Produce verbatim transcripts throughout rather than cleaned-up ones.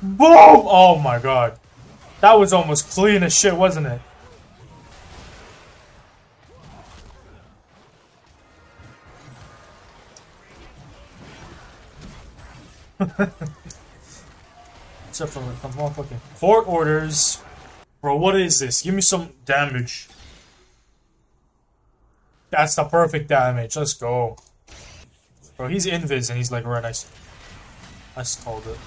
Boom! Oh my god. That was almost clean as shit, wasn't it? Except for the motherfucking court orders. Bro, what is this? Give me some damage. That's the perfect damage. Let's go. Bro, he's invis and he's like, right, I, I called it.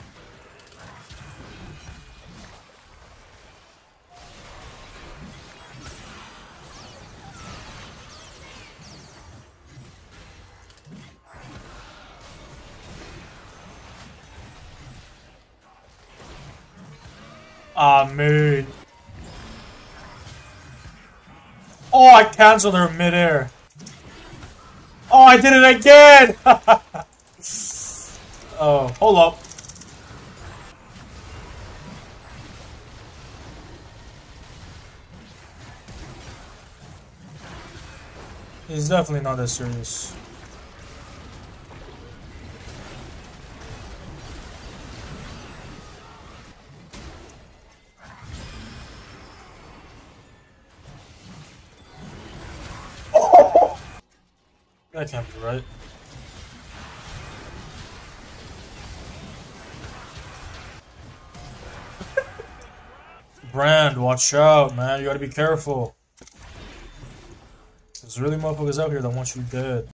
Ah, man. Oh, I canceled her midair. Oh, I did it again! Oh, hold up. It's definitely not that serious. That can't be right. Brand, watch out, man. You gotta be careful. There's really motherfuckers out here that want you dead.